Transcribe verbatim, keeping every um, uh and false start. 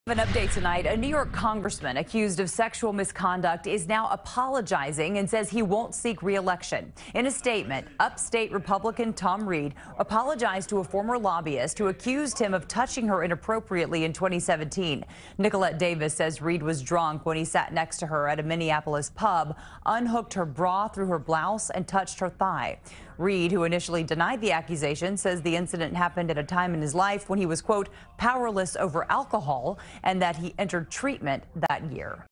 An update tonight. A New York congressman accused of sexual misconduct is now apologizing and says he won't seek re-election. In a statement, upstate Republican Tom Reed apologized to a former lobbyist who accused him of touching her inappropriately in twenty seventeen. Nicolette Davis says Reed was drunk when he sat next to her at a Minneapolis pub, unhooked her bra through her blouse and touched her thigh. Reed, who initially denied the accusation, says the incident happened at a time in his life when he was, quote, powerless over alcohol, and that he entered treatment that year.